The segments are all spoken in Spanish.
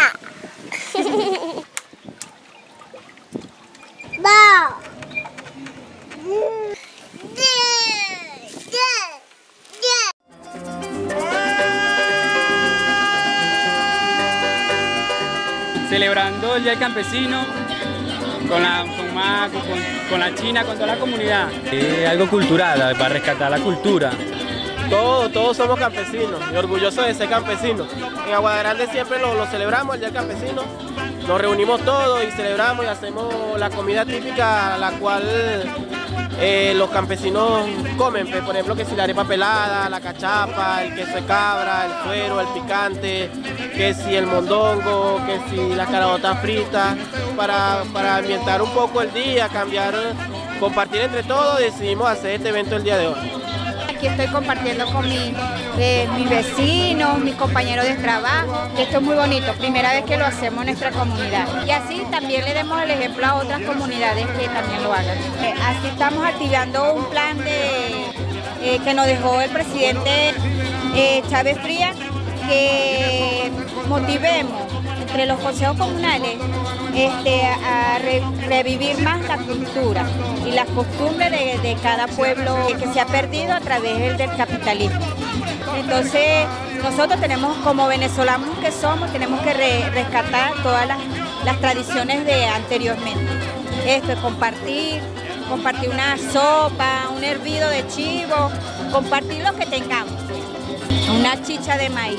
Va. Celebrando el Día del Campesino con la China, con toda la comunidad. Es algo cultural, para rescatar la cultura. Todos somos campesinos y orgullosos de ser campesinos. En Aguada Grande siempre lo celebramos, el Día del Campesino. Nos reunimos todos y celebramos y hacemos la comida típica, la cual los campesinos comen. Por ejemplo, que si la arepa pelada, la cachapa, el queso de cabra, el suero, el picante, que si el mondongo, que si las caraotas fritas, para ambientar un poco el día, compartir entre todos, decidimos hacer este evento el día de hoy. Aquí estoy compartiendo con mis vecinos, mis compañeros de trabajo. Esto es muy bonito, primera vez que lo hacemos en nuestra comunidad. Y así también le demos el ejemplo a otras comunidades que también lo hagan. Así estamos activando un plan que nos dejó el presidente Chávez Frías, que motivemos entre los consejos comunales a revivir más la cultura y las costumbres de cada pueblo que se ha perdido a través del capitalismo. Entonces nosotros tenemos, como venezolanos que somos, tenemos que rescatar todas las tradiciones de anteriormente. Esto es compartir una sopa, un hervido de chivo, compartir lo que tengamos. Una chicha de maíz,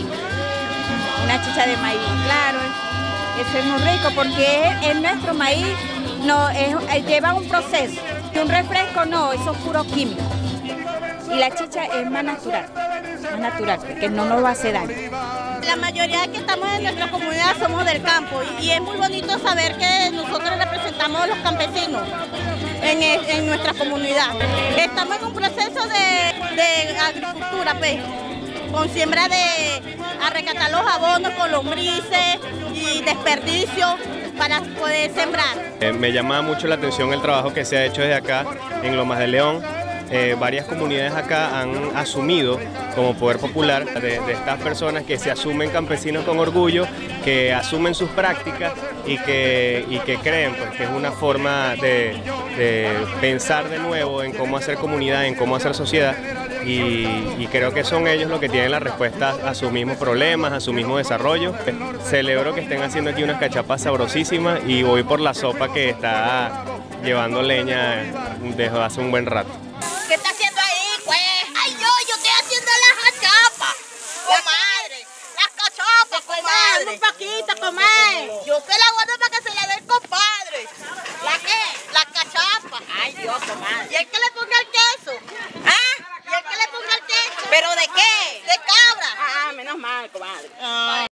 claro. Eso es muy rico porque es nuestro maíz, lleva un proceso. Y un refresco no, eso es puro químico. Y la chicha es más natural, porque no nos va a hacer daño. La mayoría de que estamos en nuestra comunidad somos del campo y es muy bonito saber que nosotros representamos a los campesinos en nuestra comunidad. Estamos en un proceso de agricultura, pues, con siembra a rescatar los abonos con lombrices y desperdicios para poder sembrar. Me llama mucho la atención el trabajo que se ha hecho desde acá en Lomas de León. Varias comunidades acá han asumido como poder popular de estas personas que se asumen campesinos con orgullo, que asumen sus prácticas y que creen pues, que es una forma de pensar de nuevo en cómo hacer comunidad, en cómo hacer sociedad. Y creo que son ellos los que tienen la respuesta a sus mismos problemas, a su mismo desarrollo. Celebro que estén haciendo aquí unas cachapas sabrosísimas y voy por la sopa que está llevando leña desde hace un buen rato. ¿Qué está haciendo ahí, pues? Ay, yo estoy haciendo las cachapas, comadre. Las cachapas, comadre. Un poquito, comadre. Yo te la guardo para que se la dé el compadre. ¿La qué? Las cachapas. Ay, Dios, comadre. ¿Y el que le ponga el queso? ¿Ah? ¿Y el que le ponga el queso? ¿Pero de qué? De cabra. Ah, menos mal, comadre.